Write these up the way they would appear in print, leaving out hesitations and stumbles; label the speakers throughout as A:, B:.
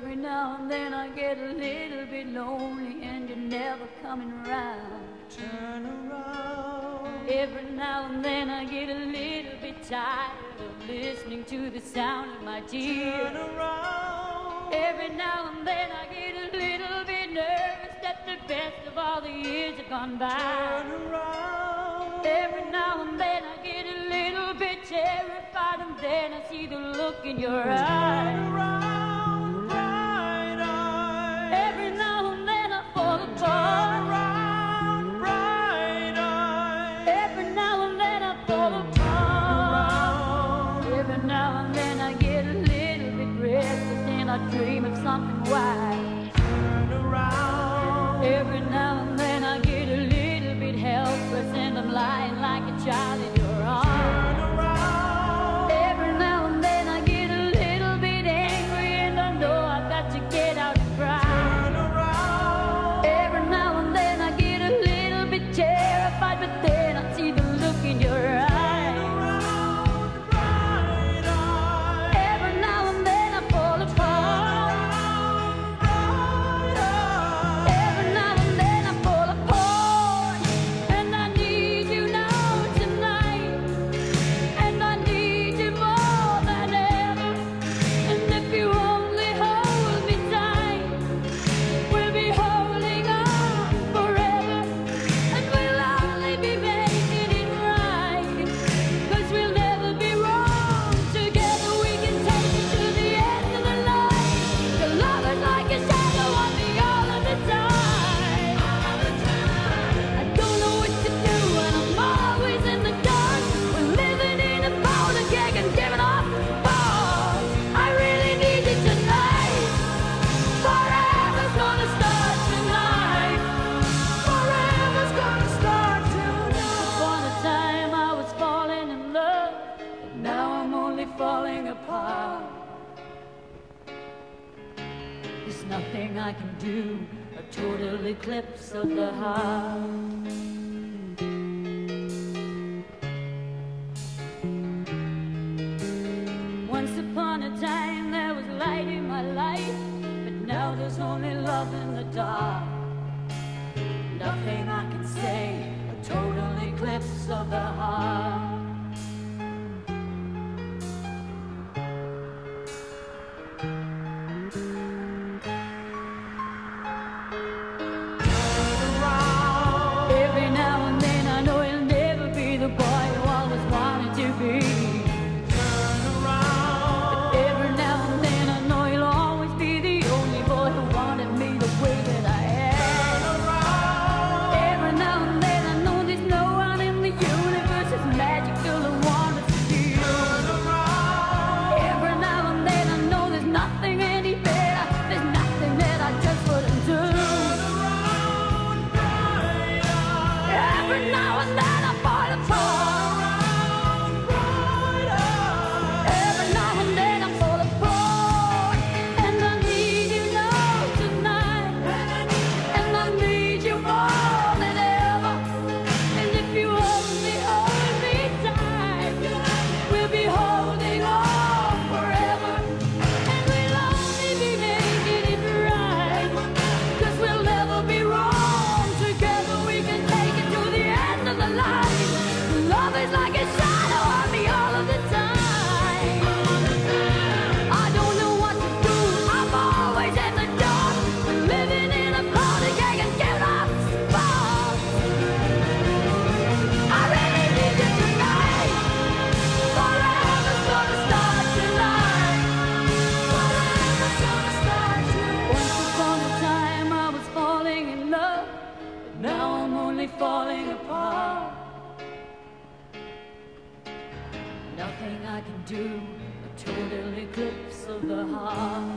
A: Every now and then I get a little bit lonely and you're never coming around.
B: Turn around.
A: Every now and then I get a little bit tired of listening to the sound of my tears.
B: Turn around.
A: Every now and then I get a little bit nervous that the best of all the years have gone by.
B: Turn around.
A: Every now and then I get a little bit terrified, and then I see the look in your eyes.
B: Turn around, bright eyes.
A: Every now and then I fall
B: Turn
A: apart.
B: around, bright eyes.
A: Every now and then I fall apart. Every now and then I get a little bit restless and I dream of something wild.
B: Turn around.
A: Every now and then I get a little bit helpless and I'm lying like a child in your arms.
B: Turn around.
A: Every now and then I get a little bit angry and I know I've got to get out and cry.
B: Turn around.
A: Every now and then I get a little bit terrified, but then I see the look in your eyes.
B: Around, bright eyes.
A: Every now and then I fall apart.
B: Bright eyes.
A: Every now and then I fall apart. And I need you now tonight. And I need you more than ever. And if you only hold me tight, we'll be holding on forever. And we'll only be making it right. 'Cause we'll never be wrong. Together we can take it to the end of the line. Your love is like a shadow on me all of the time. I don't know what to do and I'm always in the dark. We're living in a powder keg and giving off balls. I really need you tonight. Forever's gonna start tonight.
B: Forever's gonna start tonight.
A: Upon a time I was falling in love, but now I'm only falling apart. There's nothing I can do, a total eclipse of the heart. Once upon a time there was light in my life, but now there's only love in the dark. Nothing I can say, a total eclipse of the heart. Every now and then I know you'll never be the boy you always wanted to be.
B: Turn around.
A: Every now and then I know you'll always be the only boy who wanted me the way that I am. Every now and then I know there's no one in the universe as magical and wonderful as you. Every now and then I know there's nothing any better. There's nothing that I just wouldn't do. Every now and then I fall apart. Every now and then I fall apart. And I need you now tonight. And I need you more than ever. And if you only hold me tight, we'll be holding on forever. And we'll only be making it right. 'Cause we'll never be wrong. Together we can take it to the end of the line. Love is like a shadow on me all of the time. I don't know what to do, I'm always in the dark. Living in a powder keg and giving off sparks. I really need you tonight. Forever's gonna start tonight. Forever's gonna start tonight. Once upon a time I was falling in love, but now I'm only falling apart. Nothing I can do, a total eclipse of the heart.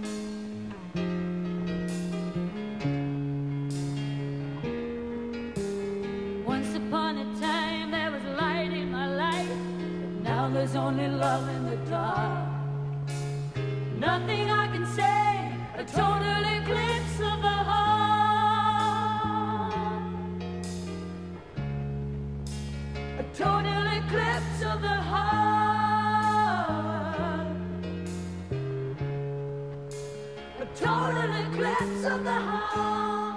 A: Once upon a time there was light in my life, but now there's only love in the dark. Nothing I can say, a total eclipse of the heart. A total eclipse of the heart. of the heart.